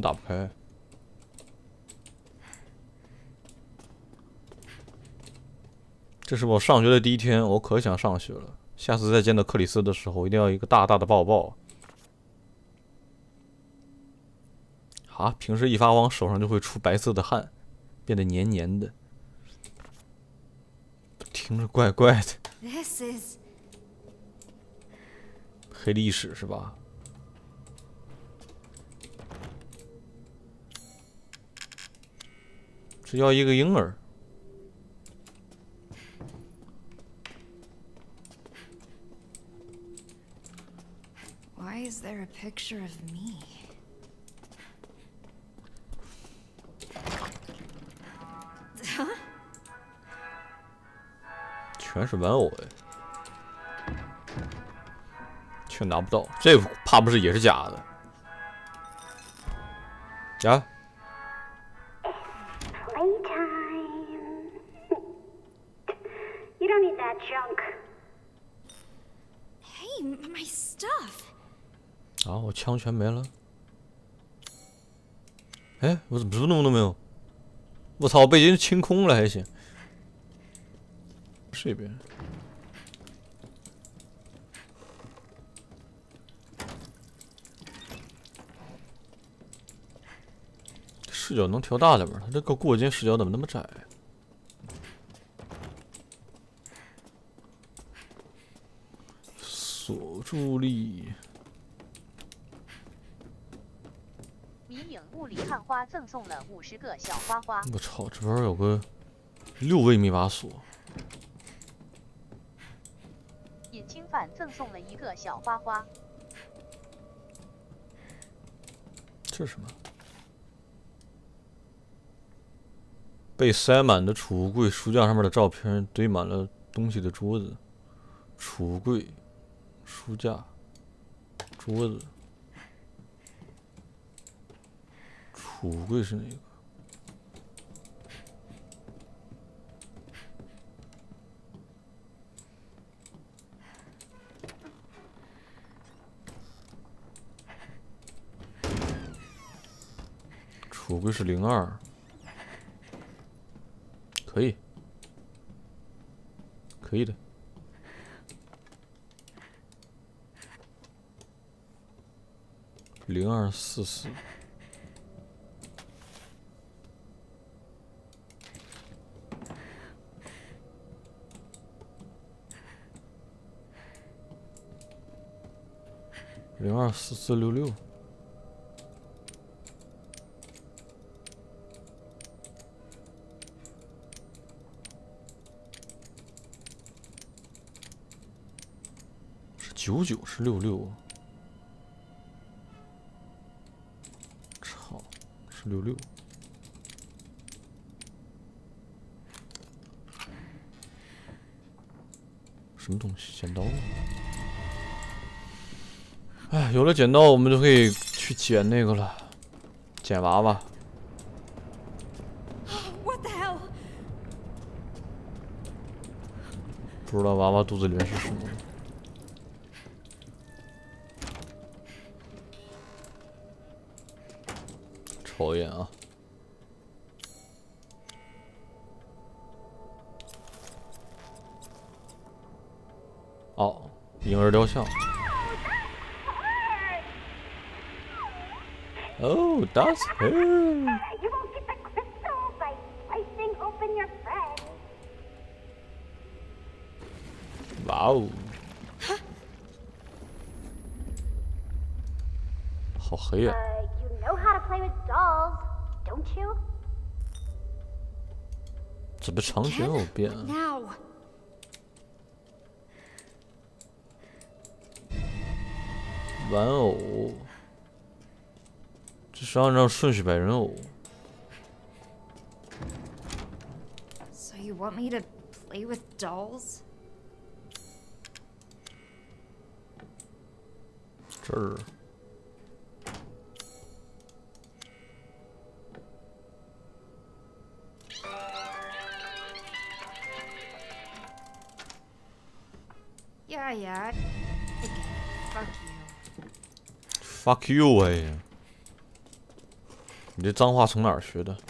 打不开？这是我上学的第一天，我可想上学了。下次再见到克里斯的时候，一定要一个大大的抱抱。啊，平时一发光，手上就会出白色的汗，变得黏黏的，听着怪怪的。黑历史是吧？只要一个婴儿。 Why is there a picture of me? 全是玩偶哎，却拿不到，这怕不是也是假的？啊？ Playtime. You don't need that junk. Hey, my stuff. 啊，我枪全没了。哎，我怎么什么东西都没有？我操，被人清空了还行。这边。视角能调大点吗？它这个过肩视角怎么那么窄？锁住力。 迷影雾里看花赠送了50个小花花。 我操，这边有个6位密码锁。 隐侵犯赠送了1个小花花。 这是什么？被塞满的储物柜，书架上面的照片堆满了东西的桌子。储物柜、书架、桌子。储物柜是哪个？储物柜是02。可以，可以的。0244。024466。99是66，操，是66。什么东西？剪刀？哎，有了剪刀，我们就可以去捡那个了，捡娃娃。 What the hell? 不知道娃娃肚子里面是什么。瞅一眼啊！哦，婴儿雕像。Oh, that's her. You won't get the crystal by slicing open your friend. 哇哦！好黑啊！ You know how to play with dolls, don't you? 怎么场景有变啊？ Now. 玩偶，这是按照顺序摆人偶。 So you want me to play with dolls? 这儿。 Yeah. Fuck you. Fuck you 哎！ 你这脏话从哪儿学的？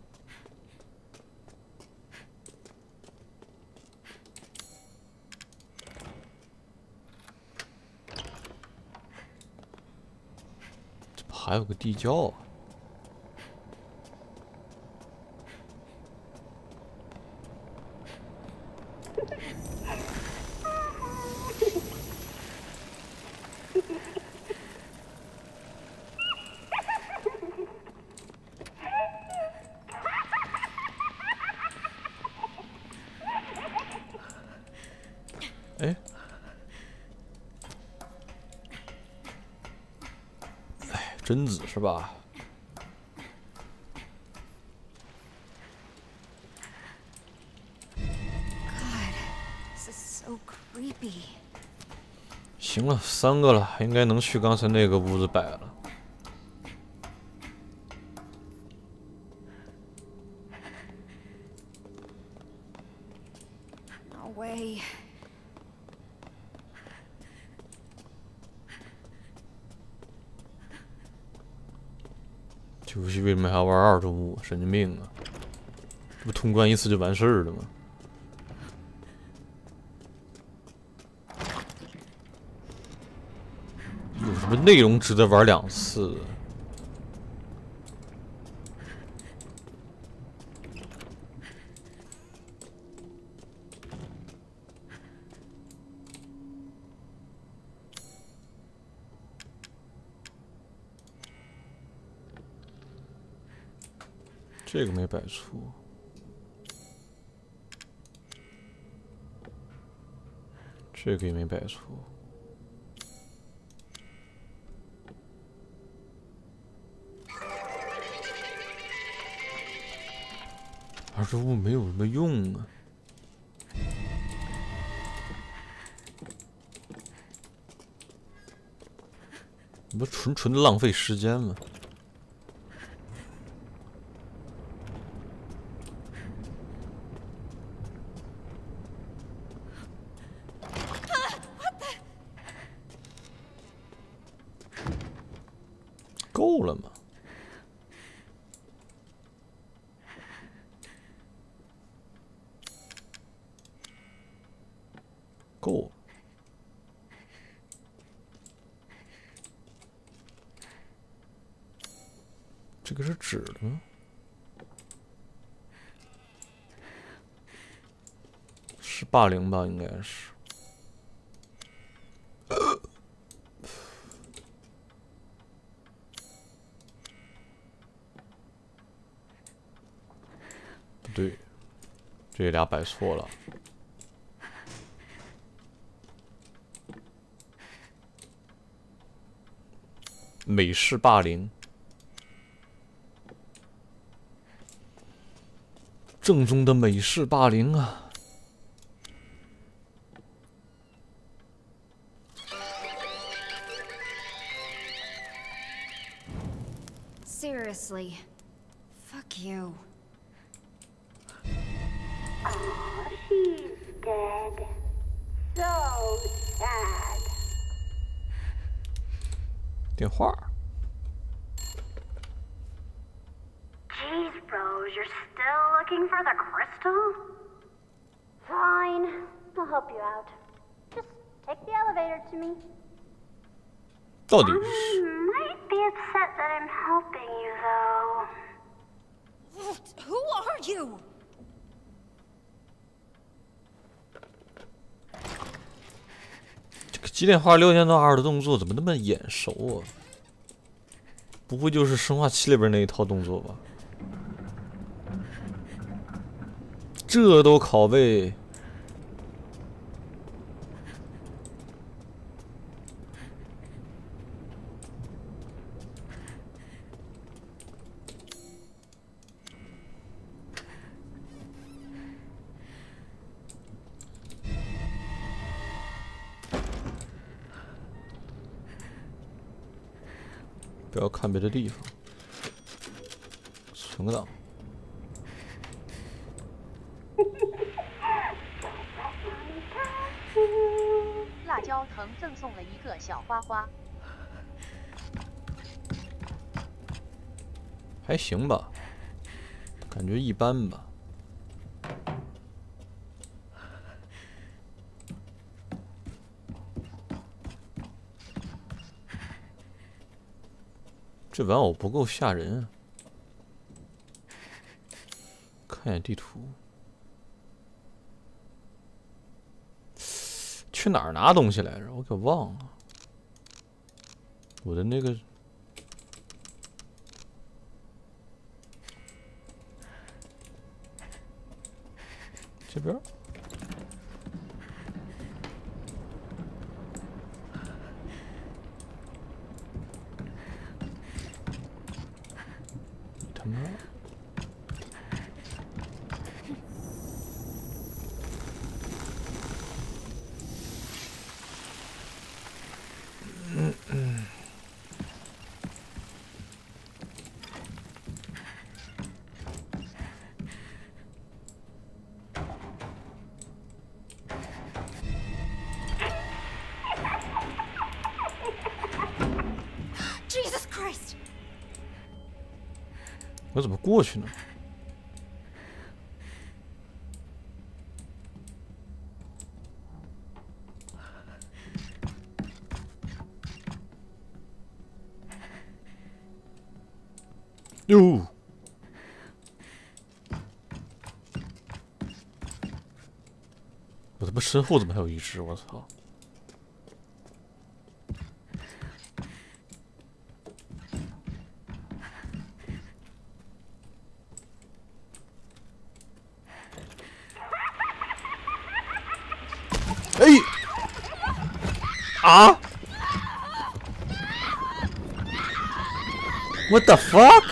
怎么还有个地窖啊？哎，哎，贞子是吧？ This is so creepy. 行了，3个了，应该能去刚才那个屋子摆了。 No way. 这游戏为什么还要玩2周目？神经病啊！这不通关一次就完事儿了吗？有什么内容值得玩2次？这个没摆错，这个也没摆错。二这物没有什么用啊，你不纯纯的浪费时间吗？ 够了吗？够了。这个是纸的吗？是80吧，应该是。 对，这俩摆错了。美式霸凌，正宗的美式霸凌啊！ Seriously. Fuck you. Oh, she's dead. So sad. 电话。 Jeez, Rose, you're still looking for the crystal? Fine, I'll help you out. Just take the elevator to me. 到底 Might be upset that I'm helping you, though. Who are you? 这个几点花6天到2的动作怎么那么眼熟啊？不会就是生化7里边那一套动作吧？这都拷贝。 不要看别的地方，存个档。 辣椒藤赠送了一个小花花。 还行吧，感觉一般吧。这玩偶不够吓人啊！看一眼地图，去哪儿拿东西来着？我给忘了。我的那个这边。他妈！ Jesus Christ! 我怎么过去呢？哟！我他妈身后怎么还有一只？我操！哎！啊 ！What the fuck？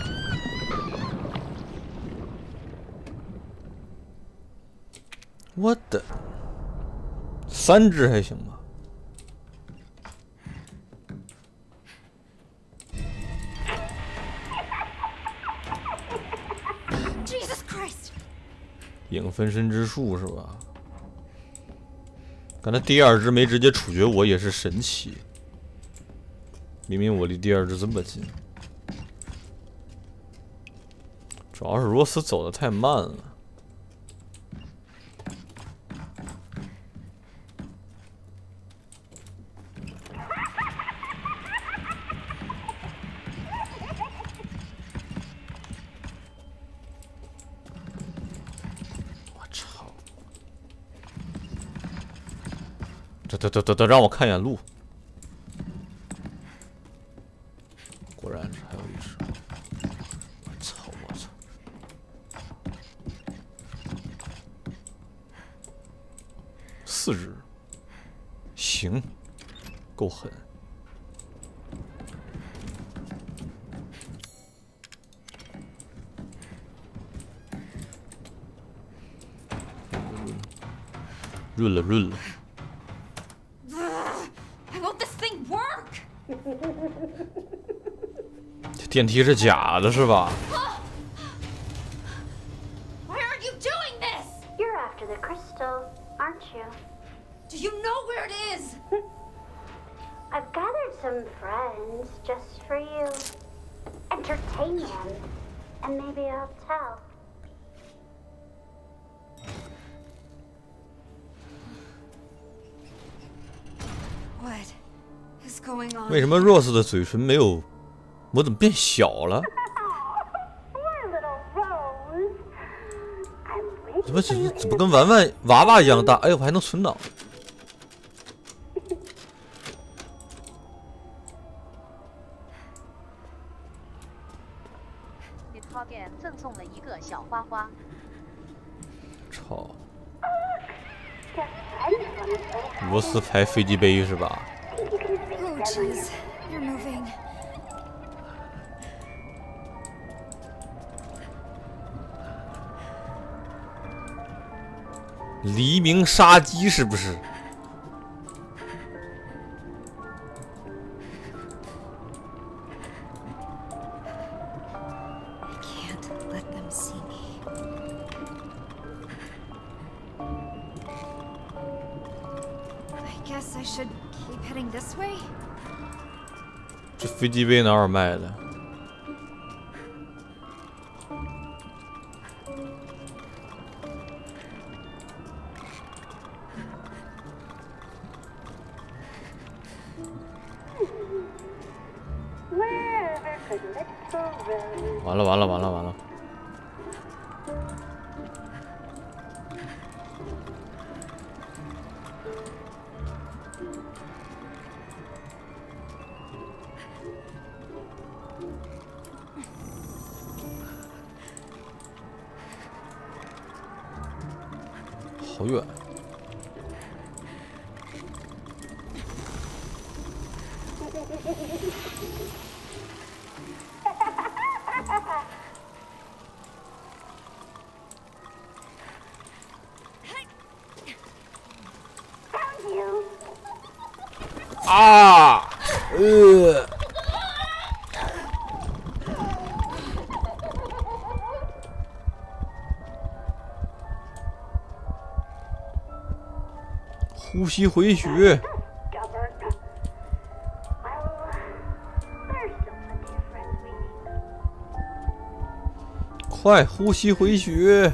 我的3只还行吧？ Jesus Christ! 影分身之术是吧？刚才第2只没直接处决我也是神奇，明明我离第2只这么近，主要是罗斯走的太慢了。我操！这让我看一眼路。果然是还有一只。我操！我操！4只，行，够狠。润了润了。 I hope this thing work! 这电梯是假的，是吧？ Why aren't you doing this? You're after the crystal, aren't you? Do you know where it is? I've gathered some friends just for you. Entertain them, and maybe I'll tell. What is going on? 为什么 Rose 的嘴唇没有？我怎么变小了？ Poor little Rose. I'm 怎么跟娃娃一样大？哎呦，我还能存档。 Nithagen 赠送了一个小花花。 操！罗斯牌飞机杯是吧？ Oh, jeez. You're moving. 黎明杀机是不是？ I can't let them see me. I guess I should keep heading this way? 这飞机杯哪有卖的？ 完了完了完了完了！好远。 啊！呼吸回血。 快呼吸回血！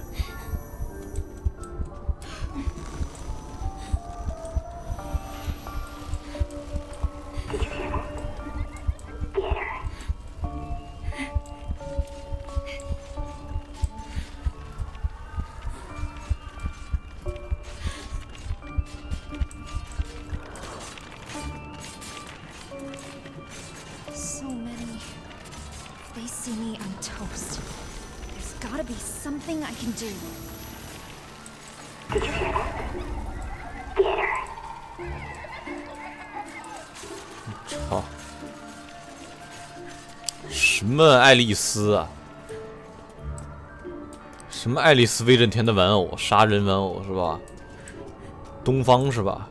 操！什么爱丽丝啊？什么爱丽丝威震天的玩偶？杀人玩偶是吧？东方是吧？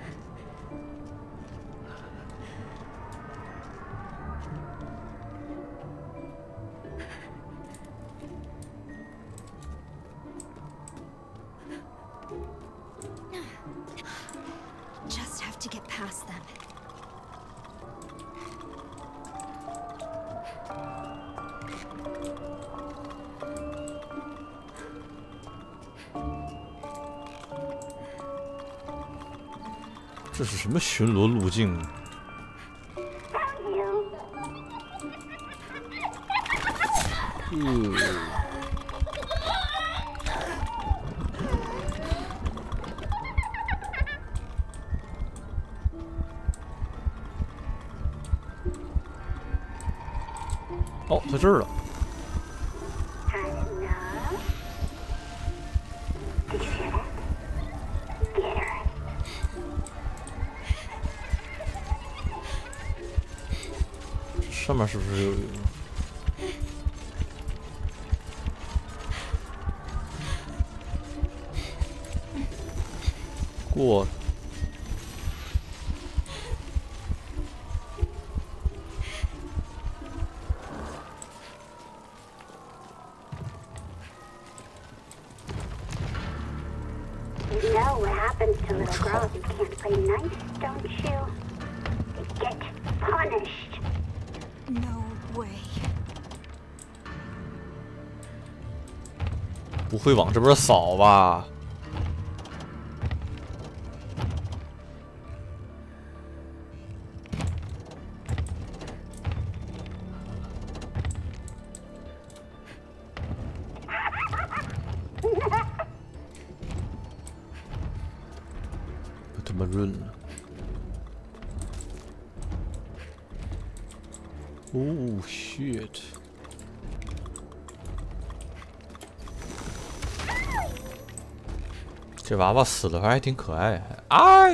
这是什么巡逻路径？哦，在这儿了。 上面是不是有？过。 You know what happens to little girls who can't play nice, don't you? They get punished. No way. 不会往这边扫吧？不他妈润了！哦 shit！ 这娃娃死的还挺可爱，哎！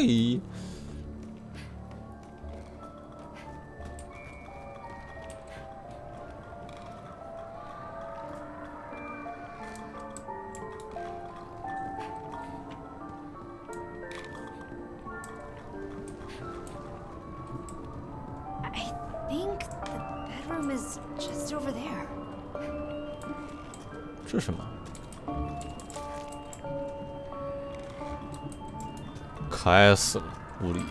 这是什么？可爱死了，物理。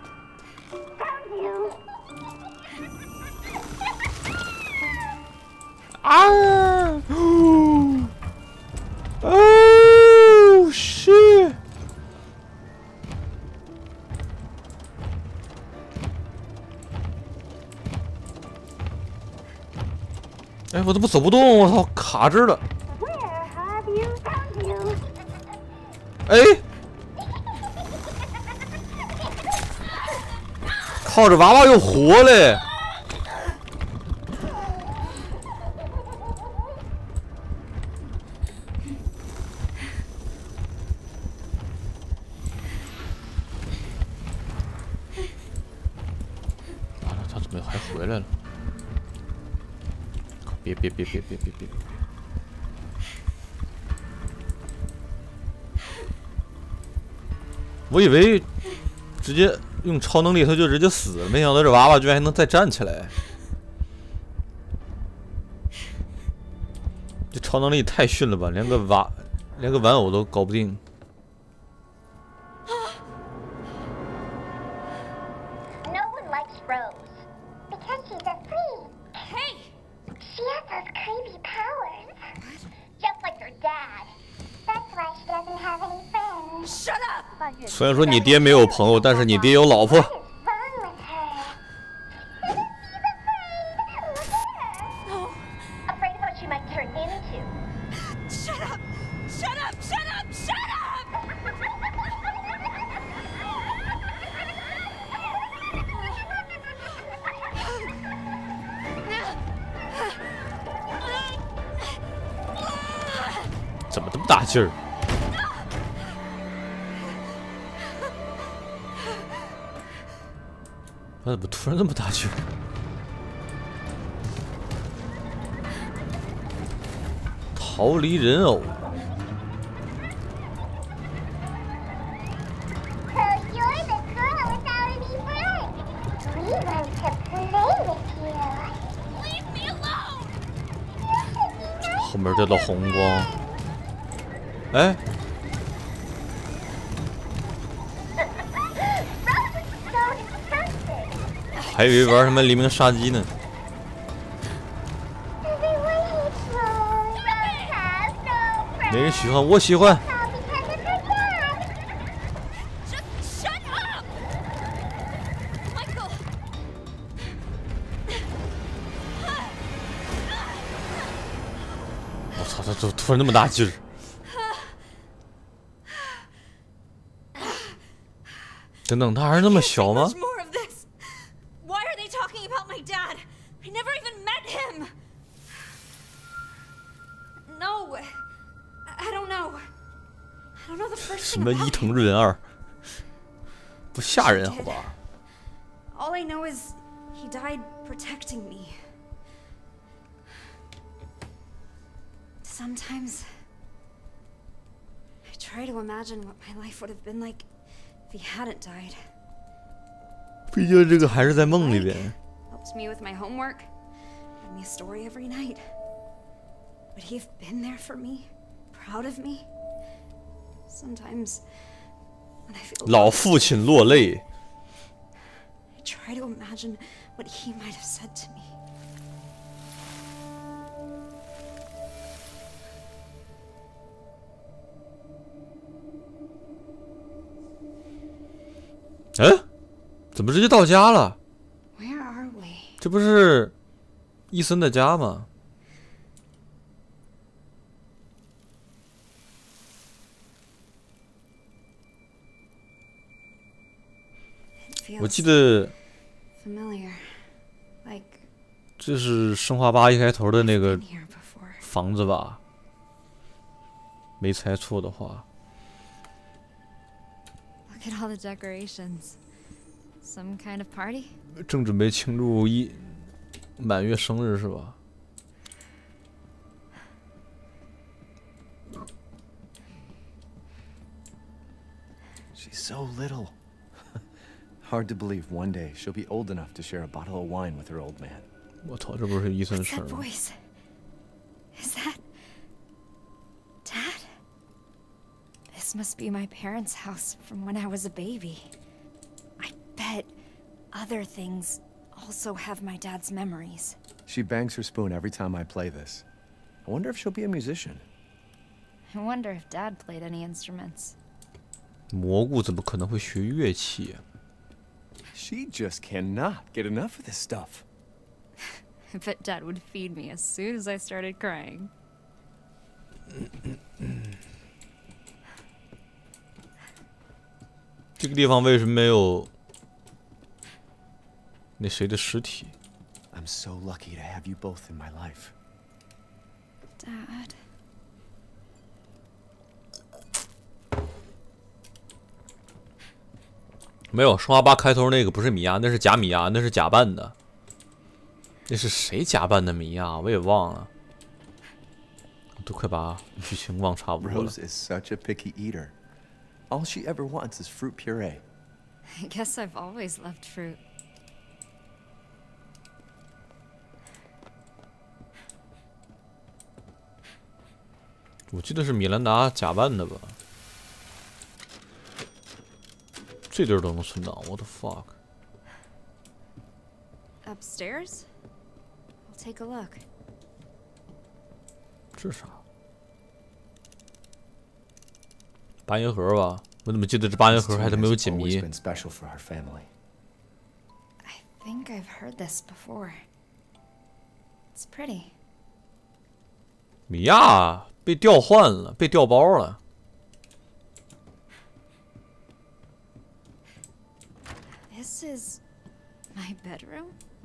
啊！哦，shit！ Found 哎，我怎么走不动？我操，卡着了！ Where have you found you? 哎，靠着娃娃又活嘞！完了，他怎么还回来了？别！我以为直接用超能力他就直接死了，没想到这娃娃居然还能再站起来。这超能力太逊了吧，连个玩偶都搞不定。 No one likes Rose because she's a freak. Hey! She has those crazy powers, just like her dad. That's why she doesn't have any friends. Shut up! 半月虽然说你爹没有朋友，但是你爹有老婆。 What is wrong with her? She's afraid. Look at her. No! Afraid of what she might turn into. Shut up! Shut up! Shut up! Shut up! 怎么这么大劲儿？他怎么突然这么大劲儿？逃离人偶， So you're the girl without any friends. We want to play with you. Leave me alone! 后面这道红光，哎， Rose is so disgusting. 还以为玩什么黎明杀机呢。 Everyone hates Rose. Rose has no friends. 没人喜欢，我喜欢。 All because of her dad. Just shut up! Michael! 我操，他怎么突然那么大劲儿？等等，他还是那么小吗 Much？ more of this. Why are they talking about my dad? I never even met him. No, I don't know. I don't know the first 什 thing 么 about 伊 him. 藤润二？不吓人好吧？ All I know is he died protecting me. Sometimes I try to imagine what my life would have been like if he hadn't died. 毕竟这个还是在梦里边。 Helps me with my homework, read me a story every night. Would he have been there for me? Proud of me? Sometimes when I feel 老父亲落泪。 I try to imagine what he might have said to me. 嗯，怎么直接到家了？ Where are we? 这不是伊森的家吗？ It 我记 feels 得 familiar. Like 这是生化8一开头的那个 been here before. 房子吧？没猜错的话， Look at all the decorations. Some kind of party? 正准备庆祝满月生日是吧？ She's so little. Hard to believe one day she'll be old enough to share a bottle of wine with her old man. 我操，这不是伊森 What's 事 that 儿吗？ voice? Is that Dad? This must be my parents' house from when I was a baby. I bet other things also have my dad's memories. She bangs her spoon every time I play this. I wonder if she'll be a musician. I wonder if Dad played any instruments. 蘑菇怎么可能会学乐器啊？ She just cannot get enough of this stuff. I bet Dad would feed me as soon as I started crying. 这个地方为什么没有那谁的尸体？ I'm so lucky to have you both in my life. Dad. 没有，生化8开头那个不是米娅，那是假米娅，那是假扮的。那是谁假扮的米娅？我也忘了。都快把剧情忘差不多了。 Rose is such a picky eater. All she ever wants is fruit puree. I guess I've always loved fruit. 我记得是米兰达假扮的吧？这地儿都能存档 ，What the fuck？ Upstairs? I'll take a look. 这是啥？八音盒吧？我怎么记得这八音盒还他没有解谜？ Always been special for our family. I think I've heard this before. It's pretty. 米娅被调换了，被调包了。 This is my bedroom?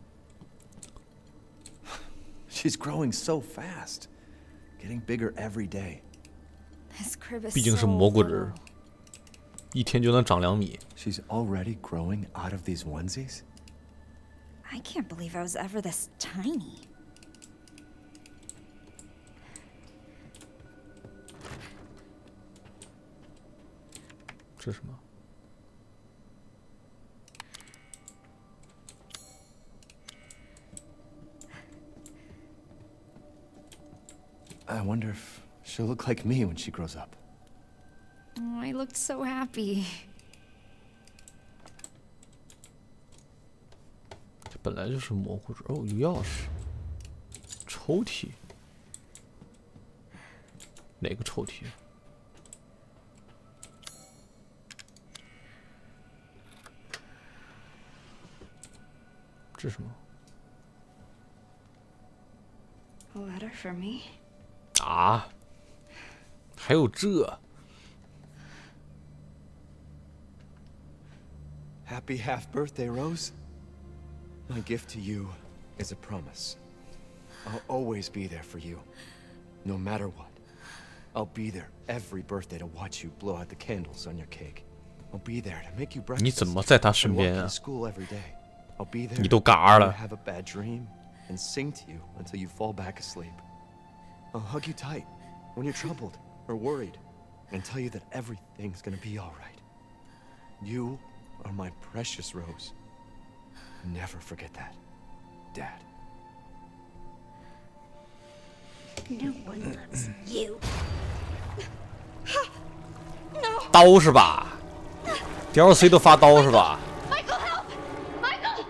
She's growing so fast, getting bigger every day. This crib is 毕竟是 so 蘑菇人 little. 一天就能长2米。 She's already growing out of these onesies? I can't believe I was ever this tiny. .这是什么？ I wonder if she'll look like me when she grows up. Oh, I looked so happy. 这本来就是蘑菇人哦，有钥匙。抽屉？哪个抽屉？ 这是什么？ A letter for me? 啊？还有这？ Happy half birthday, Rose. My gift to you is a promise. I'll always be there for you, no matter what. I'll be there every birthday to watch you blow out the candles on your cake. I'll be there to make you 你 breakfast 怎么在他身 and 边 walk you 啊 to？ school every day. I'll be there 你都嘎 when 了 you。have a bad dream and sing to you until you fall back asleep. I'll hug you tight when you're troubled or worried and tell you that everything's gonna be all right. You are my precious Rose. Never forget that, Dad. No one loves you. 刀是吧 ？DLC 都发刀是吧？ Michael, help! Michael!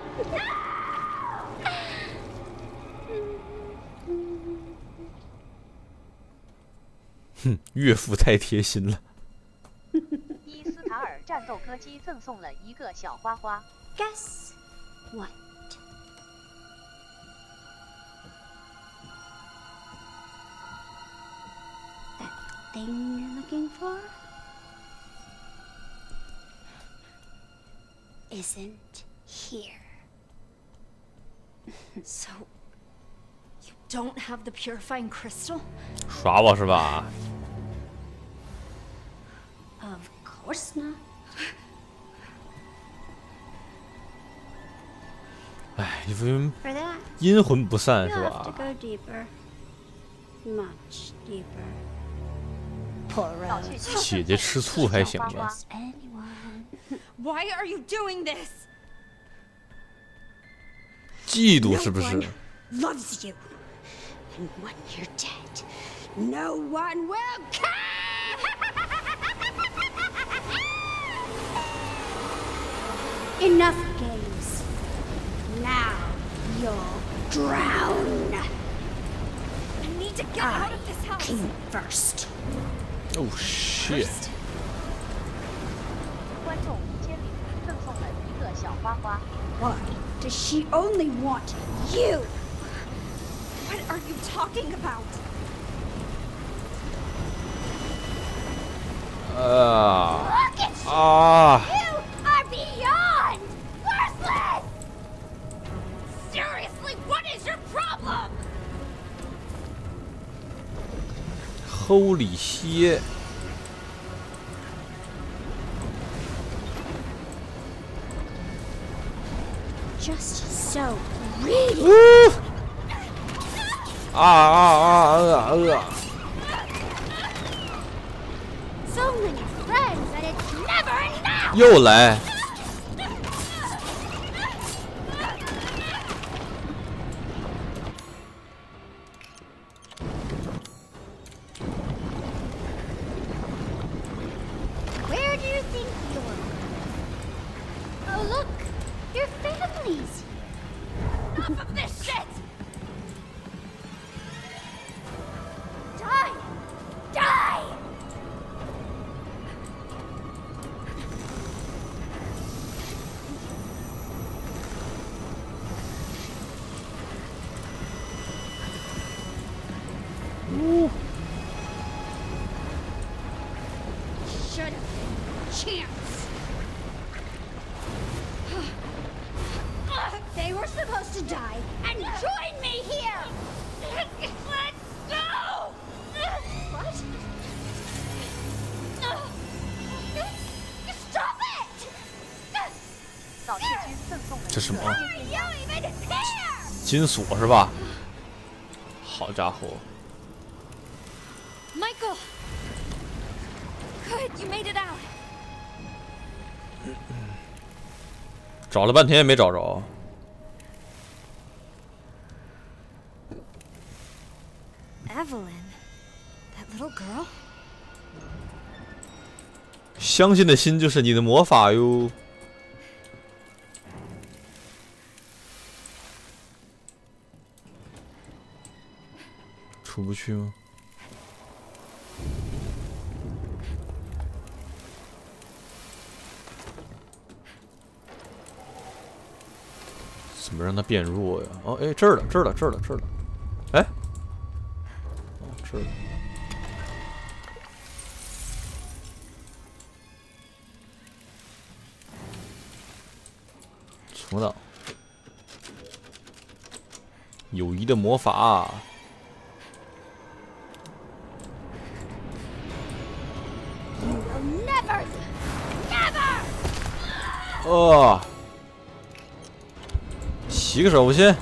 哼，岳父太贴心了。 伊斯塔尔战斗歌姬赠送了一个小花花。 Guess what? That thing you're looking for isn't here. So, you don't have the purifying crystal? 耍我是吧？ Of course not. 哎，因为 For that, 阴魂不散 you'll 是 have 吧 to？go deeper. Much deeper. Poor 早去 Rose. 姐姐吃醋还行吧？ Just anyone. Why are you doing this? 嫉妒是不是？ Loves you. And when you're dead, no one will care! Enough games. Now you'll drown. I need to get out of this house. Came first. Oh shit！ 观众吴千里赠送了一个小花花。 Why does she only want you? are you talking about? 啊！ You are beyond worthless! Seriously, what is your problem? Holy shit！ Just so greedy. 啊！ So many friends and it's never enough. 又来！ Where do you think you're? Oh look, your family's here. Enough of this shit! Die! Die! Should have been a chance. They were supposed to die and join me here. Let's go. What? Stop it! 导赤军赠送了这什么 Why are you even here? 金锁是吧？好家伙！ Michael! Good, you made it out. 找了半天也没找着。 Evelyn? That little girl? 相信的心就是你的魔法哟。出不去吗？怎么让它变弱呀？哦，哎，这儿了，这儿了，这儿了，这儿了。哎，哦，这儿了。 存档，友谊的魔法。 Never, never. 哦，洗个手先。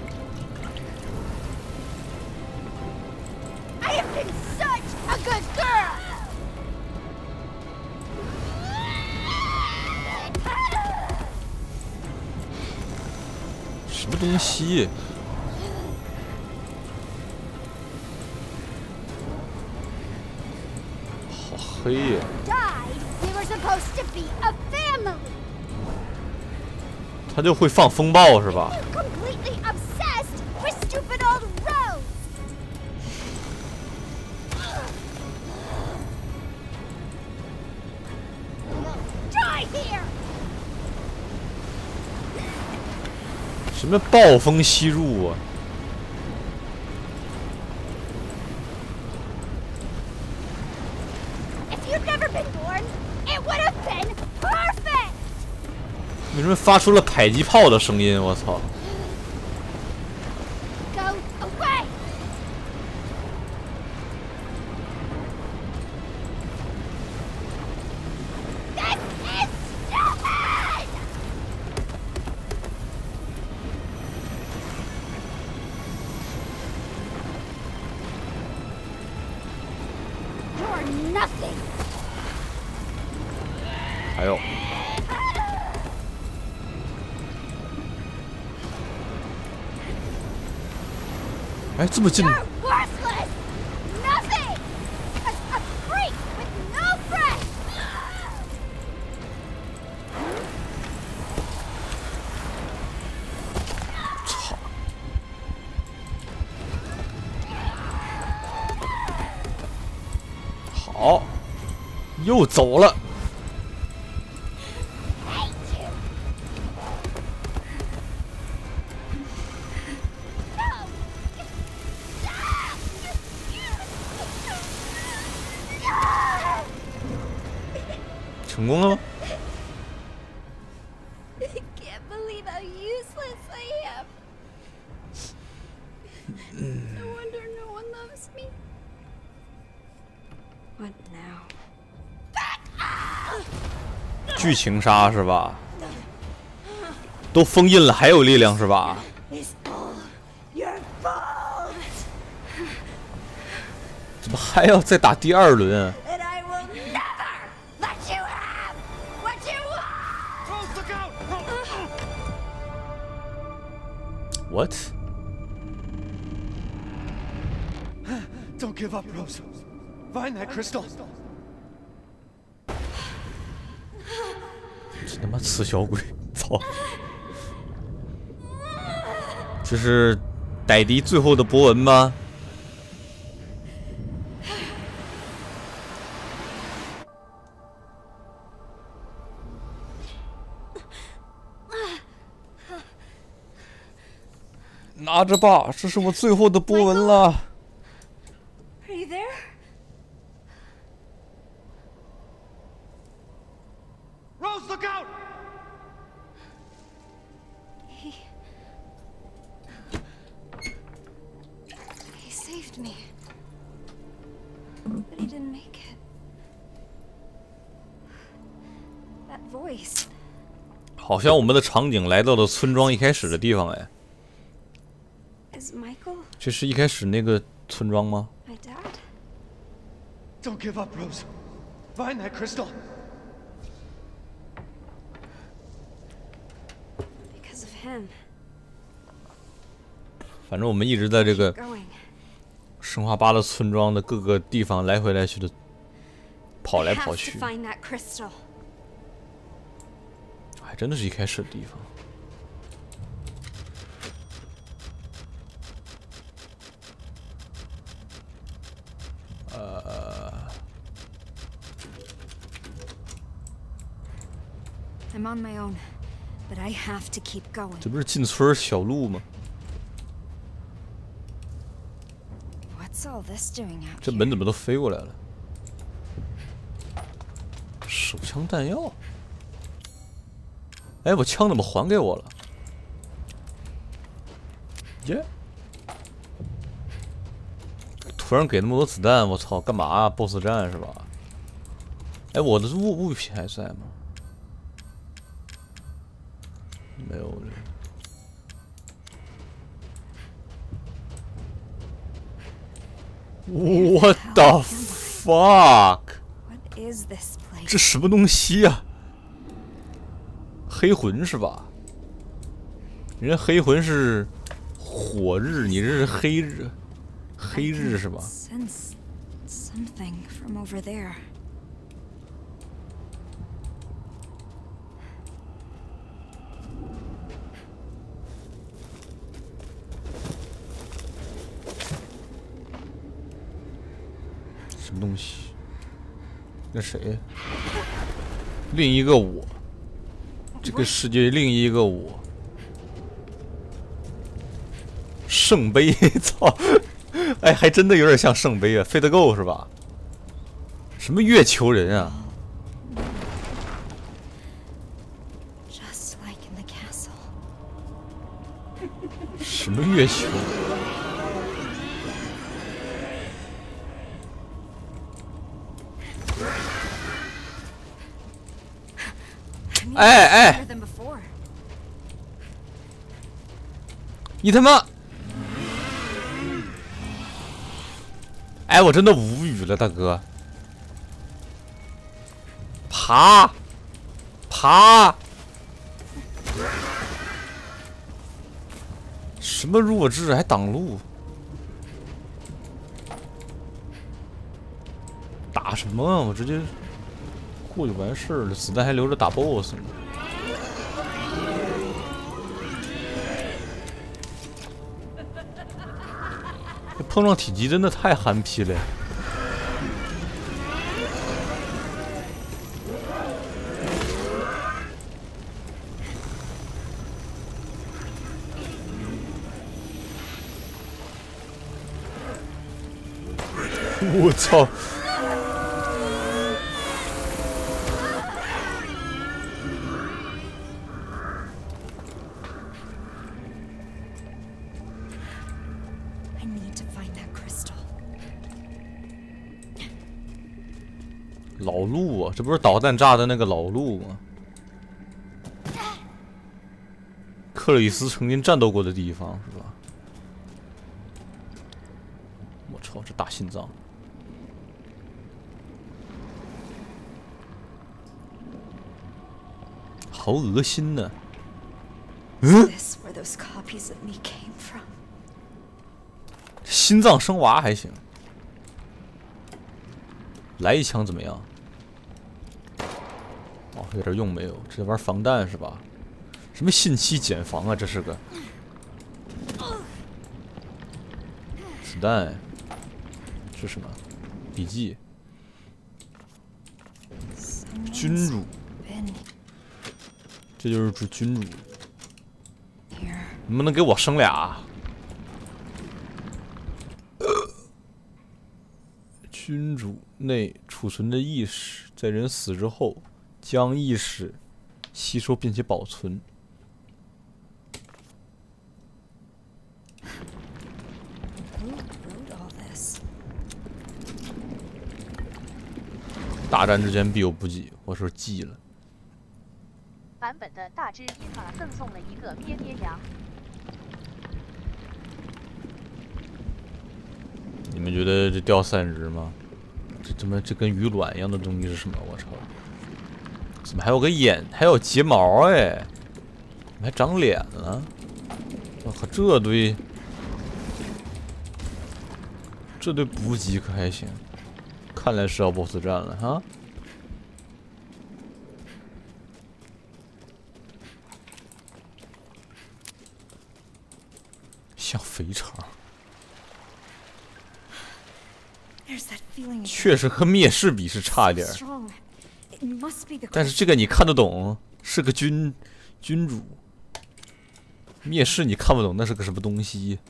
I have been such a good girl. 什么东西？好黑呀！ Died. We were supposed to be a family. 他就会放风暴是吧？ Completely obsessed with stupid old Rose. Die here. 什么暴风吸入啊？ If you'd never been born, it would have been perfect. 为什么发出了迫击炮的声音？我操！ Go away. This is stupid. You're nothing. 还有，哎，这么近， You're worthless. Nothing. A freak with no friends. 操！好，又走了。 Hate you. No. 成功了吗？ I can't believe how useless I am. No wonder no one loves me. What now? 剧情杀是吧？都封印了还有力量是吧？ It's all your fault. 怎么还要再打第2轮？ And I will never let you have what you want. Rose, look out! What？ Don't give up, Rose. Find that crystal. 这他妈吃小鬼！操！这是歹迪最后的波纹吗？拿着吧，这是我最后的波纹了。 Are you there? Rose, look out! He saved me. But he didn't make it. That voice. 好像我们的场景来到了村庄一开始的地方哎。 Is Michael 这是一开始那个村庄吗？ my dad? Don't give up, Rose. Find that crystal. Because of him. 反正我们一直在这个 Going. 生化8的村庄的各个地方来回来去的跑来 I 跑 have 去 to，find that crystal. 还真的是一开始的地方。 I'm on my own, but I have to keep going. 这不是进村小路吗？ What's all this doing out 这 here? 门怎么都飞过来了？手枪弹药。哎，我枪怎么还给我了？耶！突然给那么多子弹，我操，干嘛啊 ？BOSS 战是吧？哎，我的物品还在吗？没有了。What the fuck？ What is this place? 这什么东西呀、黑魂是吧？人家黑魂是火日，你这是黑日，黑日是吧？ Sense something from over there. 什么东西？那谁？另一个我，这个世界另一个我。圣杯，操！哎，还真的有点像圣杯啊，Fate Go 是吧？什么月球人啊？ Just like in the castle. 什么月球？ 哎哎， Better than before. 你他妈！哎，我真的无语了，大哥。爬，爬！什么弱智还挡路？打什么啊？我直接过就完事儿了，子弹还留着打 BOSS 呢。碰撞体积真的太憨批了。我操！ 老路啊，这不是导弹炸的那个老路吗？克里斯曾经战斗过的地方是吧？我操，这大心脏！好恶心呢！心脏生娃还行，来一枪怎么样？哦，有点用没有？这玩防弹是吧？什么信息茧房啊？这是个子弹，是什么？笔记，君主，这就是指君主。能不能给我生俩？君主内储存的意识，在人死之后，将意识吸收并且保存。大战之间必有补给，我说记了。 版本的大只伊玛赠送了一个咩咩羊。 你们觉得这掉散值吗？这跟鱼卵一样的东西是什么？我操！怎么还有个眼，还有睫毛哎？怎么还长脸了？我靠，这堆补给可还行？看来是要 BOSS 战了哈！像肥肠。确实和灭世比是差一点，但是这个你看得懂，是个君主。灭世你看不懂，那是个什么东西？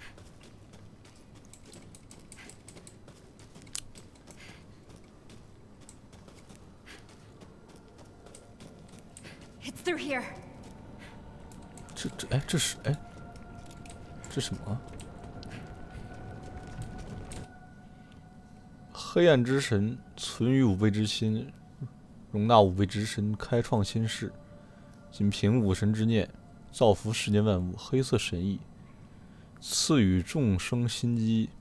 这是这什么？黑暗之神存于五倍之心，容纳五倍之神，开创新世，仅凭五神之念，造福世间万物。黑色神意，赐予众生心机，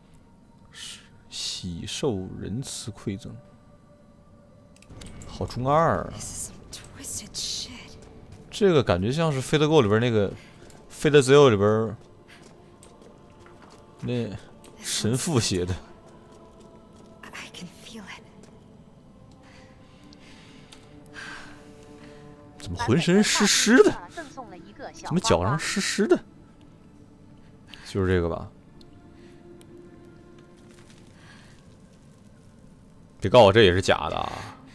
喜受仁慈馈赠。好中二啊！这个感觉像是《Fate Go》里边那个《Fate Zero》里边那神父写的。怎么浑身湿湿的？怎么脚上湿湿的？就是这个吧？别告诉我这也是假的啊！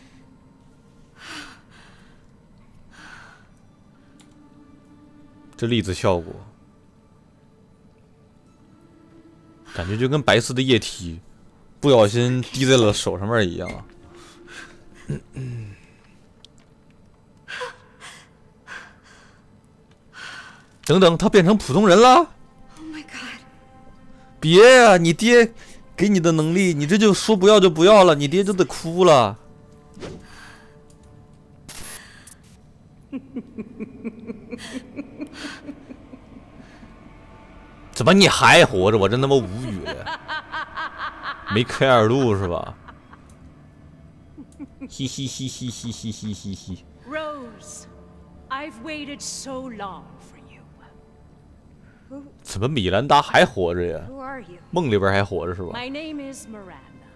这粒子效果，感觉就跟白色的液体不小心滴在了手上面一样。等等，他变成普通人了 Oh my god！ 别呀、啊，你爹给你的能力，你这就说不要就不要了，你爹就得哭了。怎么你还活着？我真他妈无语了。没开二度是吧？嘻嘻嘻嘻嘻嘻嘻嘻嘻。 Rose, I've waited so long for you. 怎么米兰达还活着呀？ Who are you? 梦里边还活着是吧？ My name is Miranda.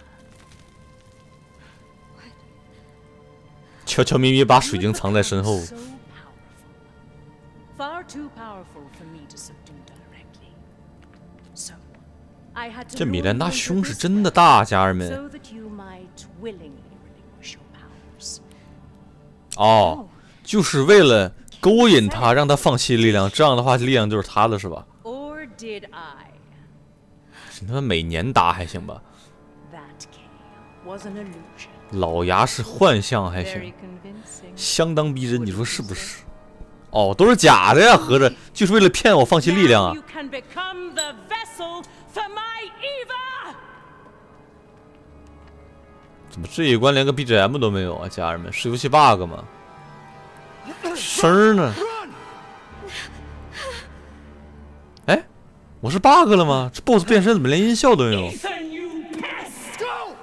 悄悄咪咪把水晶藏在身后。 So powerful. Far too powerful for me to subdue directly. So, I had to 这米兰达 lure you 胸 into 是 this 真的大，家人 place 们。 so that you might willingly relinquish your powers. 哦，就是为了勾引他，让他放弃力量，这样的话力量就是他的，是吧？ Or did I? 是他妈每年打还行吧？ That Kay was an illusion. 老牙是幻象还 Very 行， convincing. 相当逼真，你说是不是？哦，都是假的呀，合着就是为了骗我放弃力量啊 Now！you can become the vessel for my Eva. 怎么这一关连个 BGM 都没有啊，家人们？是游戏 bug 吗？声呢？哎，我是 bug 了吗？这 BOSS 变身怎么连音效都没有？ Ethan, you pest! Go!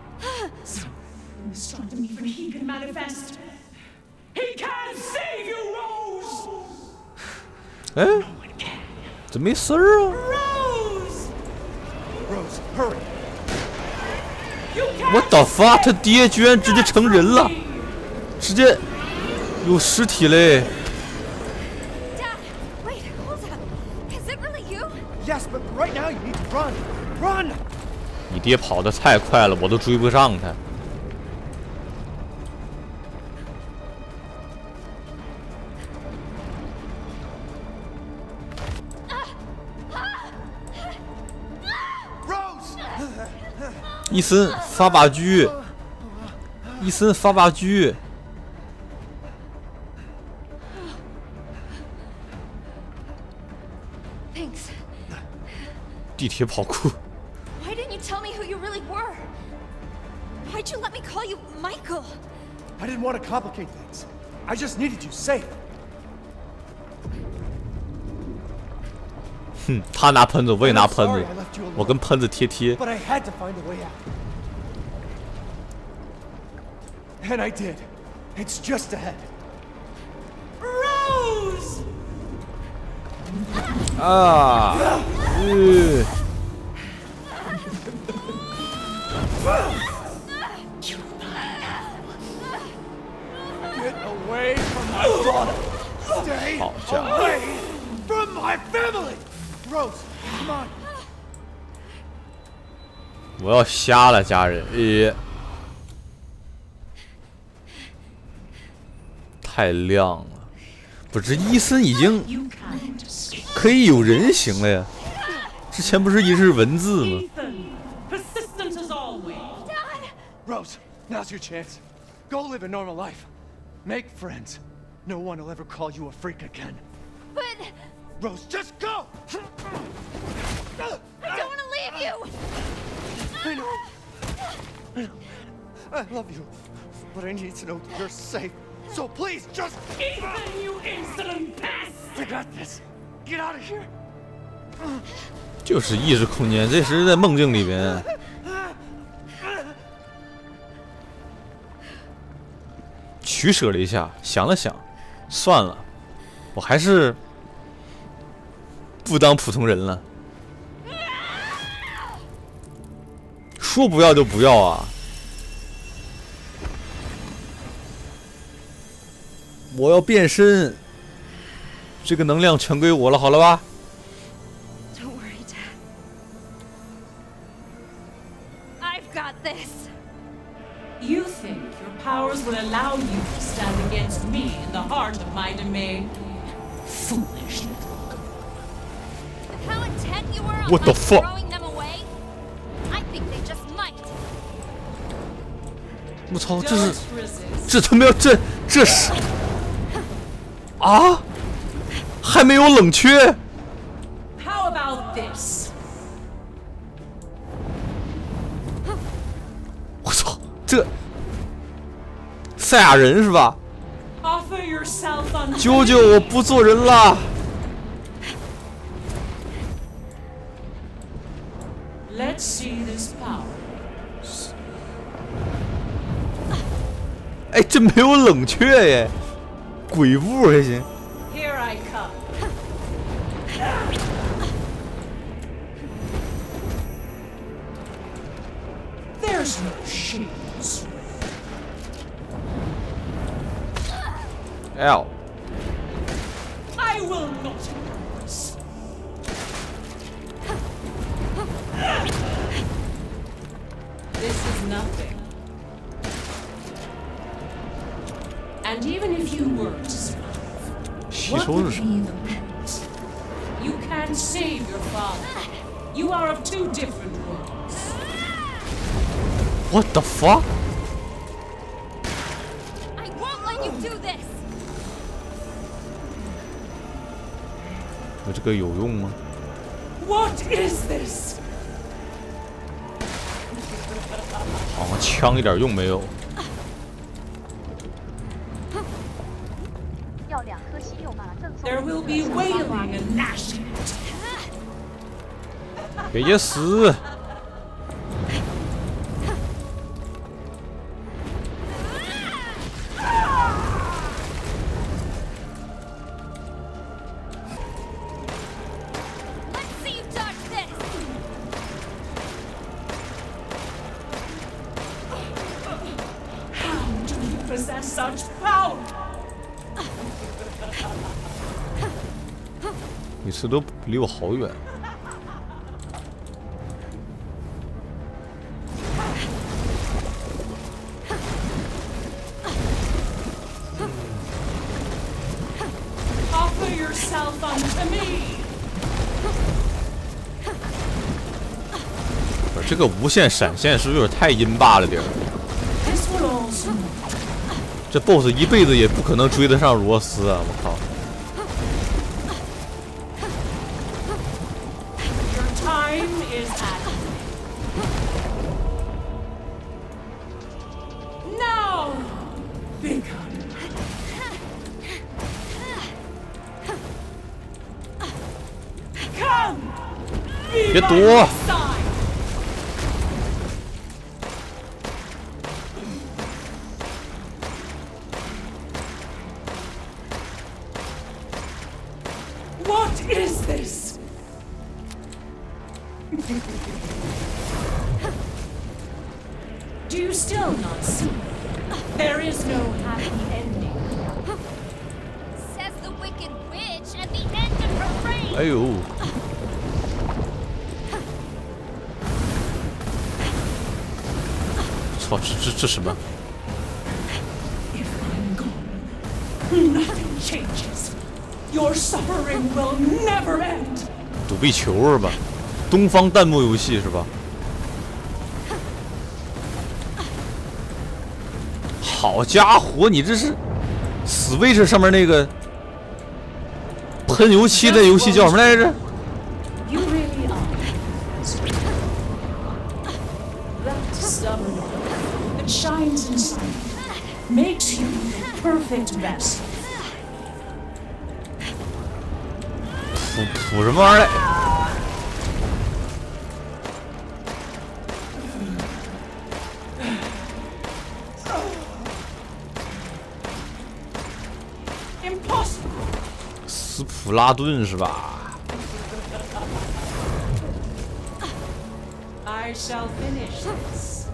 Stop me when he can manifest. He can't save you, Rose! 哎，怎么没声儿啊 Rose! Rose, hurry! You can't ？What the fuck？他爹居然直接成人了，直接有实体嘞！ Dad, wait, hold up. Is it really you? Yes, but right now you need to run! Run! 你爹跑得太快了，我都追不上他。 Rose! 伊森发把狙，伊森发把狙。 Thanks. 地铁跑酷， Why didn't you tell me who you really were? Why'd you let me call you Michael? I didn't want to complicate things. I just needed you safe. 哼，他拿喷子，我也拿喷 I'm 子 sorry I left you alone. 我跟喷子贴贴。 But I had to find a way out. And I did. It's just ahead. Rose! 啊， Get away from my daughter. Stay 好家伙！ away from my family. Rose, come on. 我要瞎了，家人！太亮了，不是伊森已经 You can't escape. 可以有人形了呀？之前不是一直是文字吗？ Ethan, persistent as always. Rose, now's your chance. Go live a normal life. Make friends. No one will ever call you a freak again. But Rose, just go! I don't want to leave you. I know. I love you. But I need to know that you're safe. So please, just... Ethan, you insolent pest! I got this. Get out of here. 就是意识空间，这是在梦境里边。取舍了一下，想了想，算了，我还是不当普通人了。说不要就不要啊！我要变身，这个能量全归我了，好了吧？ Don't worry, Dad. I've got this. You think your powers will allow you to stand against me in the heart of my domain? Foolish little girl. How intent you were on What the like fuck? throwing them away? I think they just might. 我操，这 Don't 是 resist. 这他妈这是啊？还没有冷却？ How about this? 我操，这赛亚人是吧？ Offer yourself on 啾啾，我不做人了。 Let's see this power. 哎，这没有冷却耶，鬼步还行。 Here I come. There's no shame in this way. L， I will not embrace. This is nothing. And even if you were to survive, 吸 what 收 would 是 be 什么？ the point? You can't save your father. You are of two different worlds. What the fuck？ I won't let you do this. 我这个有用吗？ What is this? 好像枪一点用没有。 要2颗稀有马赠送。 There will be wailing and gnashing. 别死！ Possess such power. 每次都离我好远。 Offer yourself unto me. 不是这个无限闪现是不是有点太阴霸了点儿？ This will also. 这 BOSS 一辈子也不可能追得上罗斯啊！我靠！ Your time is at. Now, become. Come. Be 别 by 躲 my side. What is this? Do you still not see? There is no happy ending. Says the wicked witch at the end of her reign. 哎呦！操，这什么？ If I'm gone, nothing changes. Your suffering will never end. 躲避球是吧？东方弹幕游戏是吧？好家伙，你这是 Switch 上面那个喷油漆的游戏叫什么来着？ You really are. That stubborn light that shines inside makes you the perfect vessel. 谱什么玩意儿？ Impossible. 斯普拉顿是吧？ I shall finish this.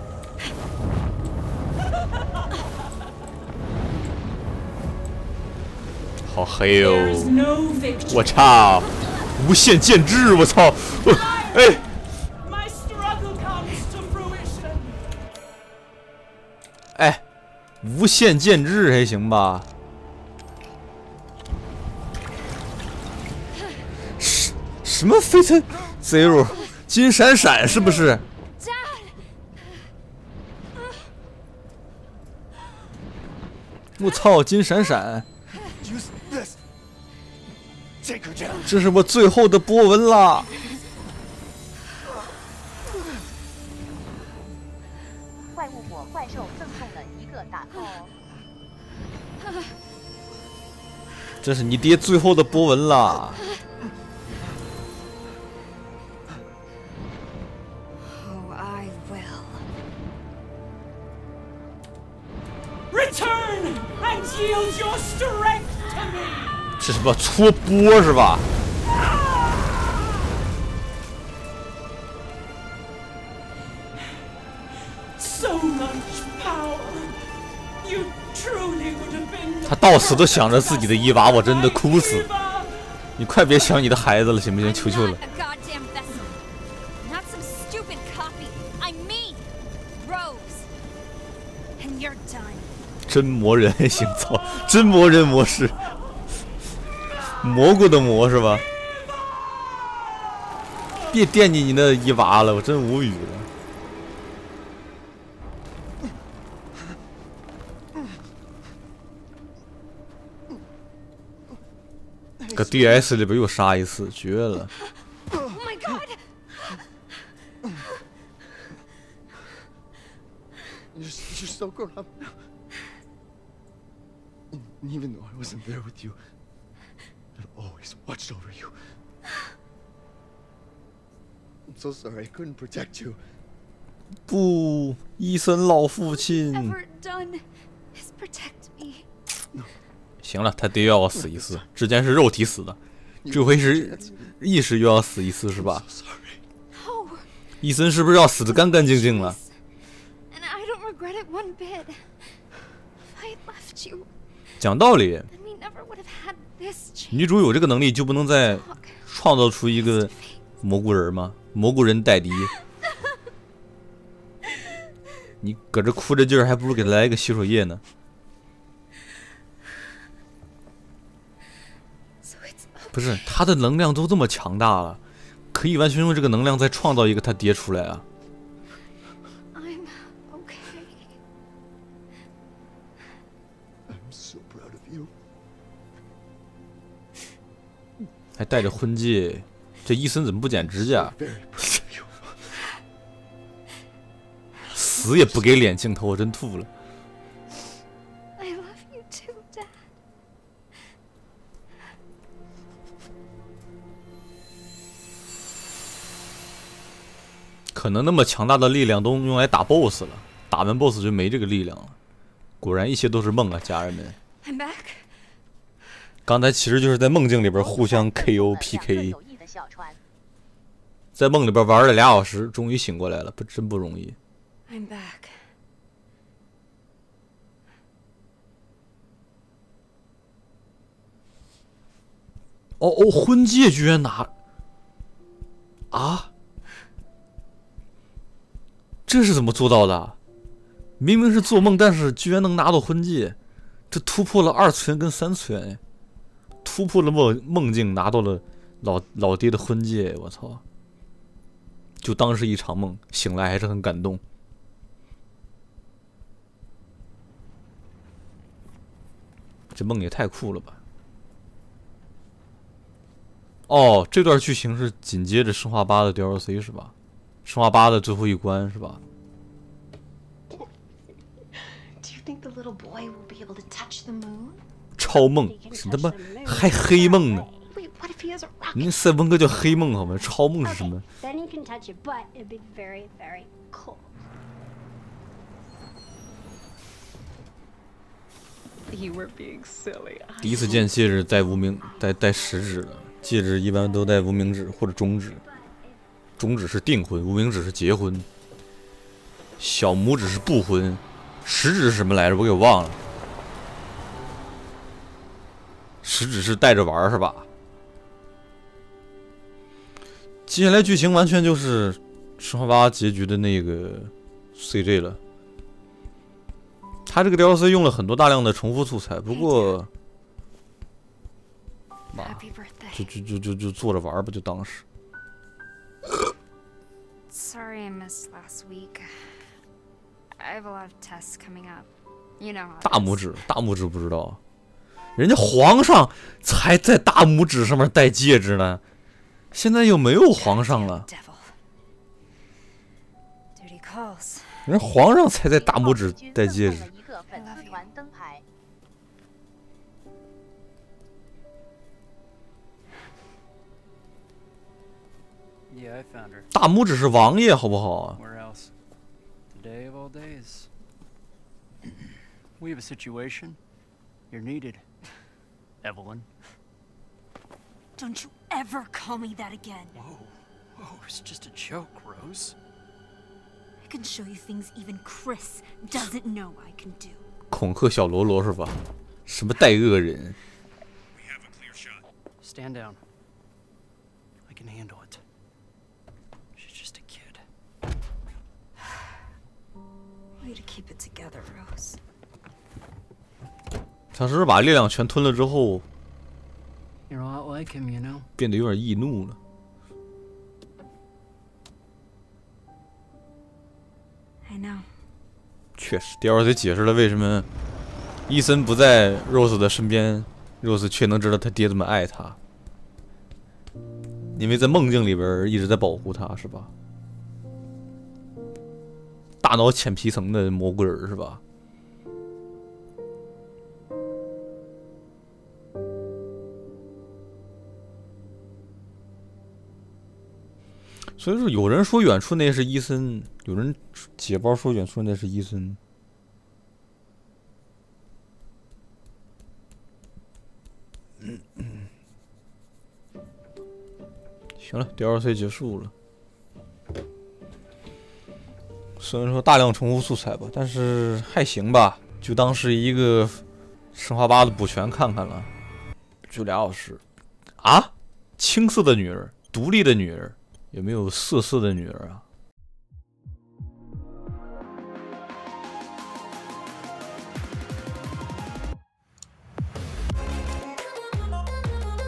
好黑哦！ There's no victory. 我操！无限剑制，我操！哎， My struggle comes to fruition. 哎，无限剑制还行吧？什么飞腾 Zero 金闪闪是不是？我操，金闪闪！ Use this. Take her down. 这是我最后的波纹啦！ 怪物果怪兽赠送了一个大炮哦。 这是你爹最后的波纹啦！ Oh, I will. Return and yield your strength to me. 这是吧？搓波是吧？ So much power. You truly would have been. 他到死都想着自己的伊娃，我真的哭死！你快别想你的孩子了，行不行？求求了 I'm！not a goddamn vessel. Not some stupid copy. I'm me, Rose. And you're done. 真魔人还行，操！真魔人模式，蘑菇的蘑是吧？别惦记你那伊娃了，我真无语了。 搁 DS 里边又杀一次，绝了！ Oh my god! you're so grown up now. And even though I wasn't there with you, I've always watched over you. I'm so sorry I couldn't protect you. 不，伊森老父亲。 Ever done is protect me. 行了，他爹又要死一次，之前是肉体死的，这回是意识又要死一次，是吧？ No. 伊森是不是要死得干干净净了？ And I don't regret it one bit. If I had left you, 讲道理， then we never would have had this chance. 女主有这个能力，就不能再创造出一个蘑菇人吗？蘑菇人戴迪，你搁这哭着劲儿，还不如给他来一个洗手液呢。 不是，他的能量都这么强大了，可以完全用这个能量再创造一个他爹出来啊！ I'm okay. I'm so proud of you. 还戴着婚戒，这伊森怎么不剪指甲？ Very proud of you. 死也不给脸镜头，我真吐了。 I love you too, Dad. 可能那么强大的力量都用来打 BOSS 了，打完 BOSS 就没这个力量了。果然一切都是梦啊，家人们。 I'm back. 刚才其实就是在梦境里边互相 KO PK， 在梦里边玩了2小时，终于醒过来了，真不容易。 I'm back. 哦，婚戒居然拿啊！这是怎么做到的？明明是做梦，但是居然能拿到婚戒，这突破了2次元跟3次元，突破了梦境，拿到了老爹的婚戒，我操！就当是一场梦，醒来还是很感动。这梦也太酷了吧！哦，这段剧情是紧接着《生化8》的 DLC 是吧？《生化8》的最后一关是吧？ Do you think the little boy will be able to touch the moon? 超梦，是他妈还黑梦呢？ Wait, what if he has a rocket? 人家赛文哥叫黑梦好吗？超梦是什么？ Then you can touch it, but it'd be very, very cold. You were being silly. 第一次见戒指带无名带食指的，戒指一般都带无名指或者中指。中指是订婚，无名指是结婚，小拇指是不婚，食指是什么来着？我给忘了。食指是带着玩是吧？接下来剧情完全就是《生化8》结局的那个 CG 了。他这个 DLC 用了很多大量的重复素材，不过，妈，就做着玩吧，就当是。 Sorry I missed last week. I have a lot of tests coming up. You know how. 大拇指不知道，人家皇上才在大拇指上面戴戒指呢，现在又没有皇上了。 Duty calls. 人皇上才在大拇指戴戒指。 Yeah, I found her. 大拇指是王爷，好不好啊？ Where else? Today of all days. We have a situation. You're needed, Evelyn. Don't you ever call me that again. Whoa, it's just a joke, Rose. I can show you things even Chris doesn't know I can do. 恐吓小罗罗是吧？什么带恶人？ We have a clear shot. Stand down. I can handle it. She's just a kid. Way to keep it together, Rose. 他是不是把力量全吞了之后， You're a lot like him, you know. 变得有点易怒了？ I know. 确实 ，DLC 解释了为什么伊森不在 Rose 的身边 ，Rose 却能知道他爹这么爱他，因为在梦境里边一直在保护他，是吧？ 大脑浅皮层的蘑菇人是吧？所以说，有人说远处那是伊森，有人解包说远处那是伊森。行了，DLC 结束了。虽然说大量重复素材吧，但是还行吧，就当是一个生化8的补全看看了。就2小时啊，青涩的女人，独立的女人。有没有色色的女儿啊？